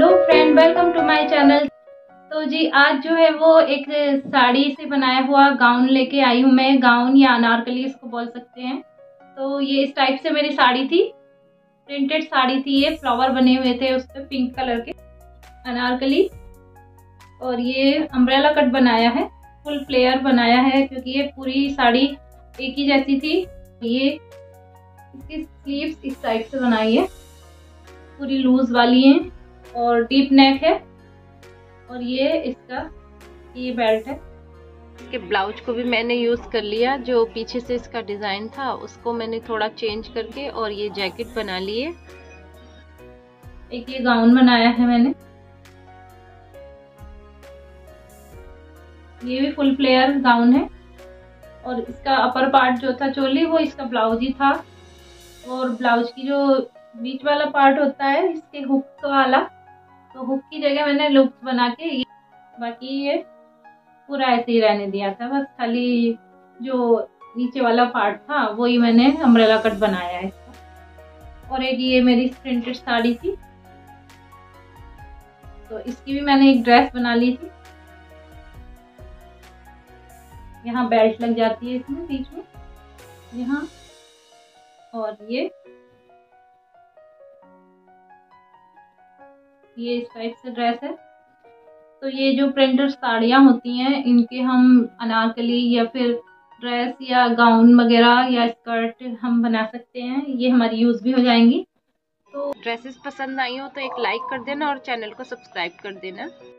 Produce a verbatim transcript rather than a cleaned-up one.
Hello friend, welcome to my channel. तो जी आज जो है वो एक साड़ी से बनाया हुआ गाउन लेके आई हूँ मैं। गाउन या अनारकली इसको बोल सकते हैं। तो ये इस टाइप से मेरी साड़ी थी, प्रिंटेड साड़ी थी। ये फ्लावर बने हुए थे उस पर पिंक कलर के, अनारकली। और ये अम्ब्रेला कट बनाया है, फुल फ्लेयर बनाया है क्योंकि ये पूरी साड़ी एक ही जैसी थी। ये इसकी स्लीव्स इस टाइप से बनाई है, पूरी लूज वाली है और डीप नेक है। और ये इसका ये बेल्ट है। इसके ब्लाउज को भी मैंने यूज कर लिया, जो पीछे से इसका डिजाइन था उसको मैंने थोड़ा चेंज करके और ये जैकेट बना लिए। एक ये गाउन बनाया है मैंने, ये भी फुल फ्लेयर गाउन है। और इसका अपर पार्ट जो था चोली, वो इसका ब्लाउज ही था। और ब्लाउज की जो बीच वाला पार्ट होता है इसके हुक वाला, तो हुक की जगह मैंने लूप्स बना के ये, बाकी ये पूरा ऐसे ही रहने दिया था। बस खाली जो नीचे वाला पार्ट था वही मैंने अम्ब्रेला कट बनाया है इसका। और एक ये मेरी प्रिंटेड साड़ी थी, तो इसकी भी मैंने एक ड्रेस बना ली थी। यहाँ बेल्ट लग जाती है इसमें बीच में, यहाँ। और ये ये इस टाइप से ड्रेस है। तो ये जो प्रिंटेड साड़ियाँ होती हैं, इनके हम अनारकली या फिर ड्रेस या गाउन वगैरह या स्कर्ट हम बना सकते हैं। ये हमारी यूज भी हो जाएंगी। तो ड्रेसेस पसंद आई हो तो एक लाइक कर देना और चैनल को सब्सक्राइब कर देना।